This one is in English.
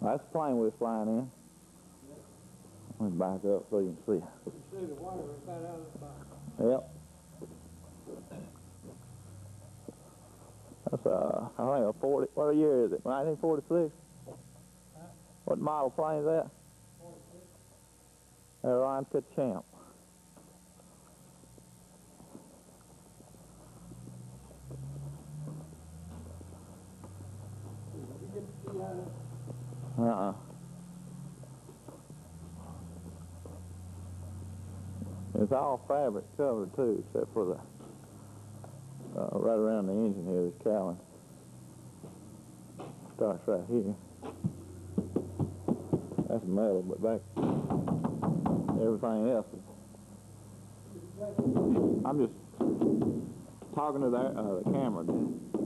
That's the plane we was flying in. Let me back up so you can see. You see the water right out of the box. Yep. That's I think a 40. What year is it? 1946. Huh? What model plane is that? 46. Aeronca Champ. Did you get to see how that? It's all fabric covered too, except for the right around the engine here, this cowling. Starts right here. That's metal, but back everything else is. I'm just talking to the camera.